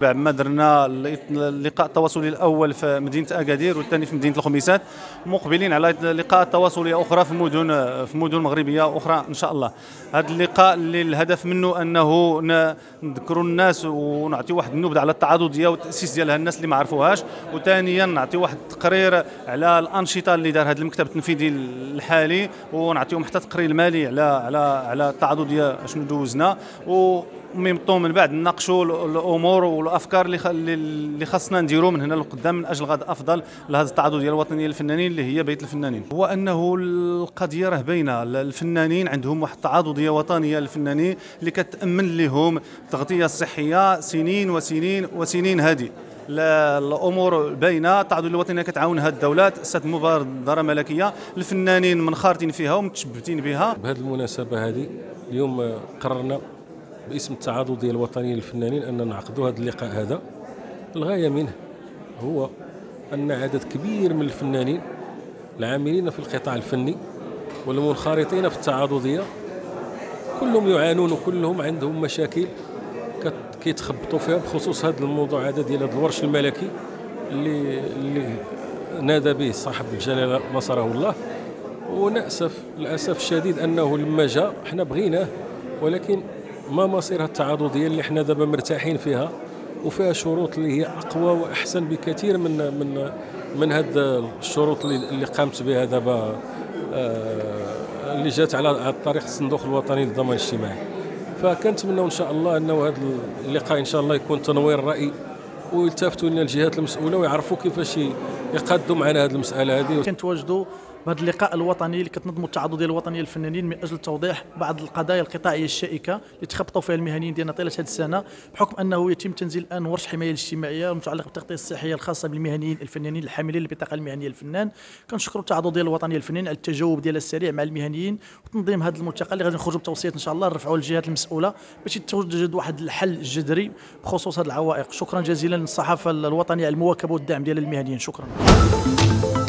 بعد ما درنا اللقاء التواصلي الاول في مدينه اكادير والثاني في مدينه الخميسات، مقبلين على لقاءات تواصليه اخرى في مدن مغربيه اخرى ان شاء الله. هذا اللقاء اللي الهدف منه انه نذكروا الناس ونعطي واحد النبذه على التعاضديه والتاسيس ديالها الناس اللي ما عرفوهاش، وثانيا نعطي واحد التقرير على الانشطه اللي دار هذا المكتب التنفيذي الحالي، ونعطيهم حتى تقرير مالي على التعاضديه شنو دوزنا، من بعد نناقشوا الامور والافكار اللي خاصنا نديروا من هنا لقدام من اجل غد افضل لهذا التعاضديه الوطنيه للفنانين اللي هي بيت الفنانين. هو انه القضيه راه باينه، الفنانين عندهم واحد التعاضديه وطنيه للفنانين اللي كتامن لهم التغطيه الصحيه سنين وسنين وسنين. هذه الامور باينه، التعاضديه الوطنيه كتعاونها الدولات، استاذ مبادره ملكيه، الفنانين منخرطين فيها ومتشبتين بها. بهذه المناسبه هذه اليوم قررنا باسم التعاضدية الوطنية للفنانين أن نعقدوا هذا اللقاء. هذا الغاية منه هو أن عدد كبير من الفنانين العاملين في القطاع الفني والمنخرطين في التعاضدية كلهم يعانون وكلهم عندهم مشاكل كيتخبطوا فيها، بخصوص هذا الموضوع هذا ديال هذا الورش الملكي اللي نادى به صاحب الجلالة نصره الله. ونأسف للأسف الشديد أنه لما جاء احنا بغيناه، ولكن ما مصيرها التعاضديه اللي احنا دابا مرتاحين فيها وفيها شروط اللي هي اقوى واحسن بكثير من هاد الشروط اللي قامت بها دابا اللي جات على طريق الصندوق الوطني للضمان الاجتماعي. فكنتمنوا ان شاء الله انه هذا اللقاء ان شاء الله يكون تنوير رأي ويلتفتوا لنا الجهات المسؤوله ويعرفوا كيفاش يقادوا معنا هذه المساله هذه. كنتواجدوا بهذا اللقاء الوطني اللي كتنظموا التعاضديه الوطنيه للفنانين من اجل توضيح بعض القضايا القطاعيه الشائكه اللي تخبطوا فيها المهنيين ديالنا طيله هذه السنه، بحكم انه يتم تنزيل الان ورش حمايه الاجتماعيه المتعلقه بالتغطيه الصحيه الخاصه بالمهنيين الفنانين الحاملين للبطاقه المهنيه للفنان. كنشكروا التعاضديه الوطنيه للفنانين على التجاوب ديالها السريع مع المهنيين وتنظيم هذا الملتقى اللي غادي نخرجوا بتوصيات ان شاء الله نرفعوا للجهات المسؤوله باش يتوجد واحد الحل جذري بخصوص هذه العوائق. شكرا جزيلا للصحافه الوطنيه على المواكبه والدعم ديال المهنيين. شكرا.